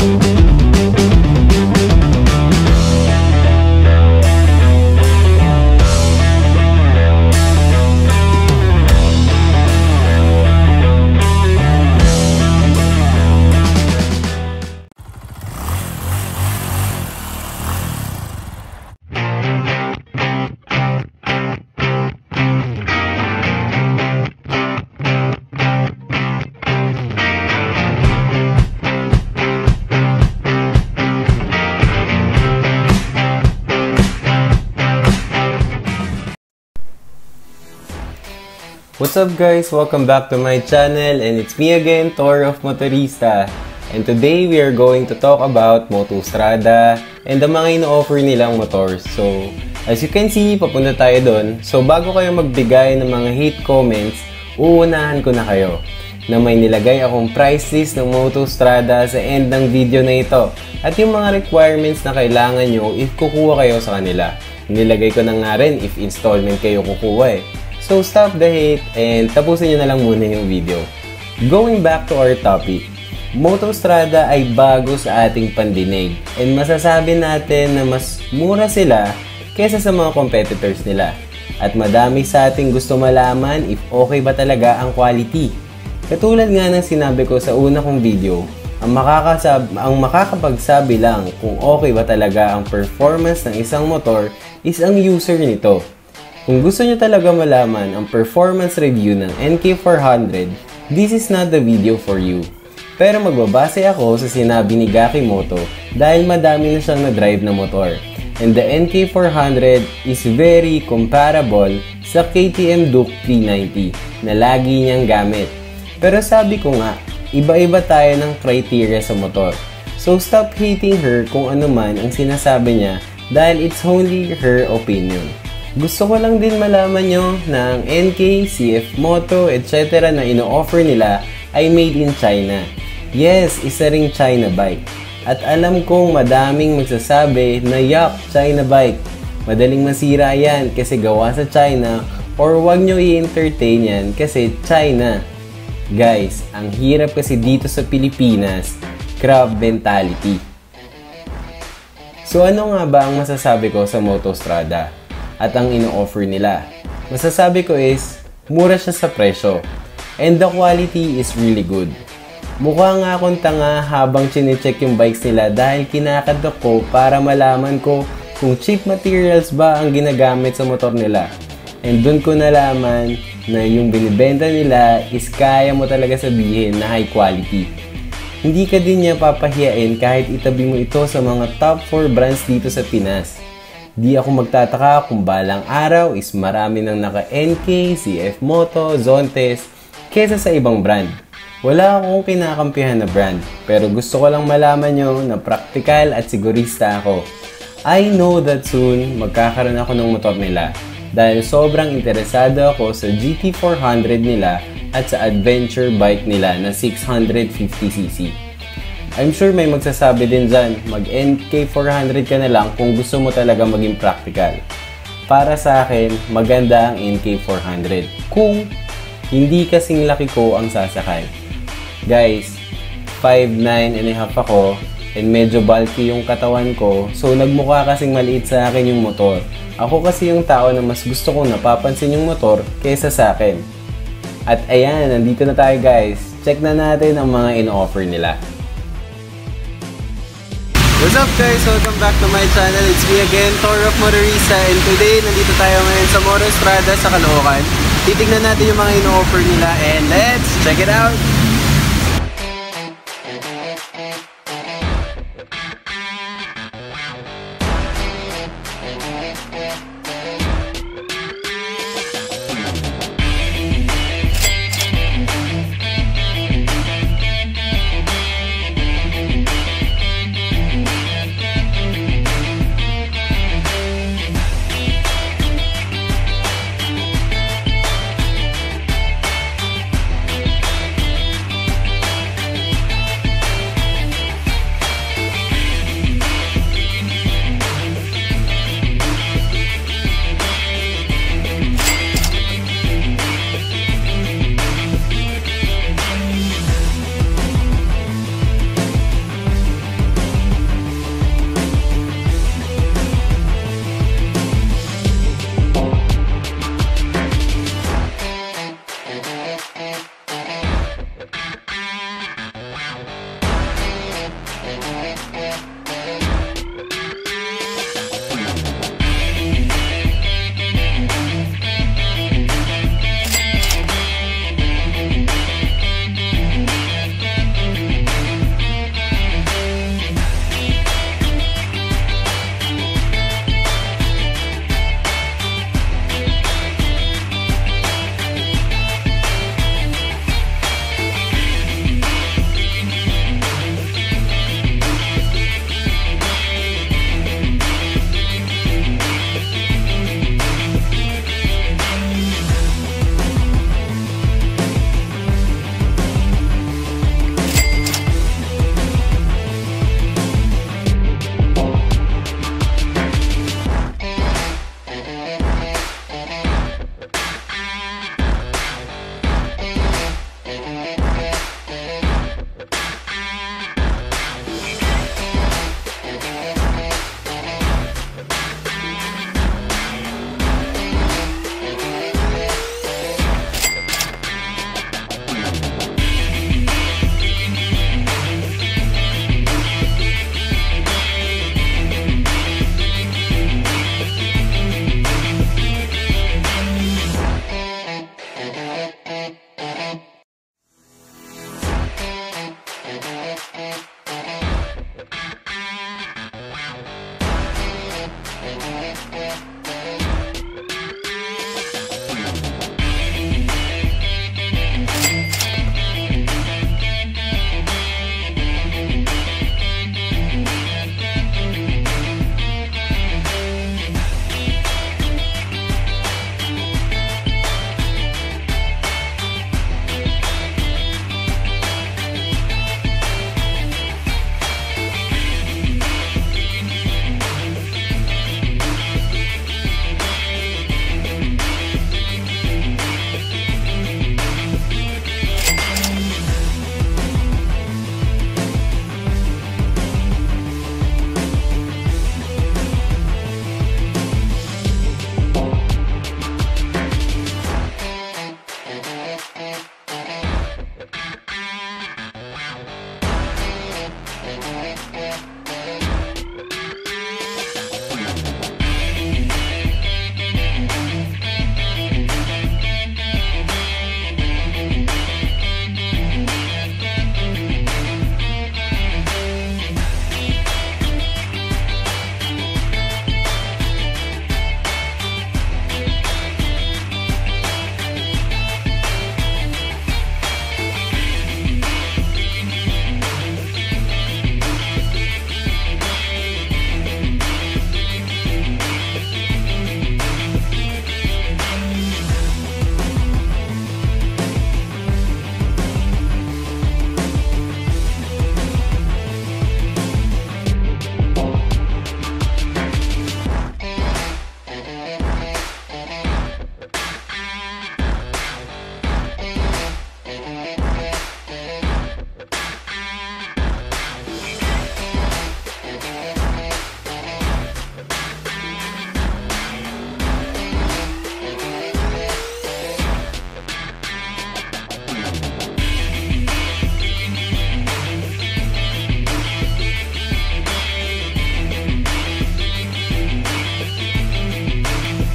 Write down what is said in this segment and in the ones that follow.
What's up guys? Welcome back to my channel and it's me again, Tor of Motorista. And today we are going to talk about Motostrada and the mga ino-offer nilang motors. So, as you can see, papunta tayo doon. So, bago kayo magbigay ng mga hate comments, uunahan ko na kayo na may nilagay akong price list ng Motostrada sa end ng video na ito. At yung mga requirements na kailangan nyo if kukuha kayo sa kanila. Nilagay ko na nga rin if installment kayo kukuha eh. So stop the hate and tapusin nyo na lang muna yung video. Going back to our topic, Motostrada ay bago sa ating pandinig and masasabi natin na mas mura sila kesa sa mga competitors nila. At madami sa ating gusto malaman if okay ba talaga ang quality. Katulad nga ng sinabi ko sa una kong video, ang makakapagsabi lang kung okay ba talaga ang performance ng isang motor is ang user nito. Kung gusto nyo talaga malaman ang performance review ng NK400, this is not the video for you. Pero magbabase ako sa sinabi ni Gakimoto dahil madami na siyang na-drive na motor. And the NK400 is very comparable sa KTM Duke 390 na lagi niyang gamit. Pero sabi ko nga, iba-iba tayo ng criteria sa motor. So stop hating her kung ano man ang sinasabi niya dahil it's only her opinion. Gusto ko lang din malaman nyo na ang NK, CF Moto, etc. na ino-offer nila ay made in China. Yes, isa ring China bike. At alam kong madaming magsasabi na yuck, China bike. Madaling masira yan kasi gawa sa China or wag nyo i-entertain yan kasi China. Guys, ang hirap kasi dito sa Pilipinas, crab mentality. So ano nga ba ang masasabi ko sa Motostrada? At ang ino-offer nila. Masasabi ko is, mura siya sa presyo. And the quality is really good. Mukha nga akong tanga habang chine-check yung bikes nila dahil kinakatok ko para malaman ko kung cheap materials ba ang ginagamit sa motor nila. And dun ko nalaman na yung binibenta nila is kaya mo talaga sabihin na high quality. Hindi ka din niya papahiyain kahit itabi mo ito sa mga top 4 brands dito sa Pinas. Di ako magtataka kung balang araw is marami nang naka-NK, CF Moto, Zontes, kesa sa ibang brand. Wala akong kinakampihan na brand, pero gusto ko lang malaman nyo na praktikal at sigurista ako. I know that soon magkakaroon ako ng motor nila dahil sobrang interesado ako sa GT400 nila at sa adventure bike nila na 650cc. I'm sure may magsasabi din dyan, mag-NK400 ka na lang kung gusto mo talaga maging practical. Para sa akin, maganda ang NK400 kung hindi kasing laki ko ang sasakay. Guys, 5'9" and a half ako and medyo bulky yung katawan ko, so nagmukha kasing maliit sa akin yung motor. Ako kasi yung tao na mas gusto kong napapansin yung motor kaysa sa akin. At ayan, nandito na tayo guys. Check na natin ang mga in-offer nila. What's up guys? Welcome back to my channel. It's me again, Tor of Motorista, and today nandito tayo ngayon sa Motostrada sa Caloocan. Titignan natin yung mga ino-offer nila and let's check it out!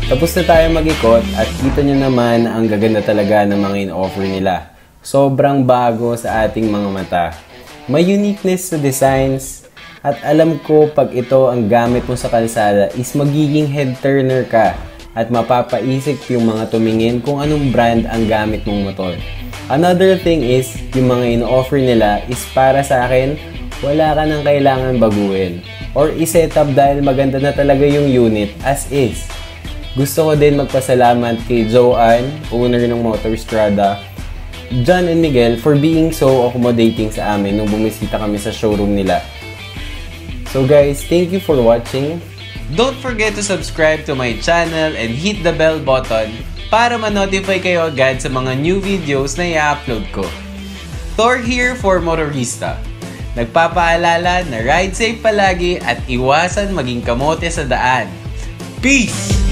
Tapos na tayo mag-ikot at kita nyo naman ang gaganda talaga ng mga in-offer nila. Sobrang bago sa ating mga mata. May uniqueness sa designs at alam ko pag ito ang gamit mo sa kalsada is magiging head turner ka at mapapaisip yung mga tumingin kung anong brand ang gamit mong motor. Another thing is, yung mga in-offer nila is para sa akin, wala ka nang kailangan baguhin or i-setup dahil maganda na talaga yung unit as is. Gusto ko din magpasalamat kay Joanne, owner ng Motorstrada, John and Miguel for being so accommodating sa amin nung bumisita kami sa showroom nila. So guys, thank you for watching. Don't forget to subscribe to my channel and hit the bell button para ma-notify kayo agad sa mga new videos na i-upload ko. Thor here for Motorista. Nagpapaalala na ride safe palagi at iwasan maging kamote sa daan. Peace!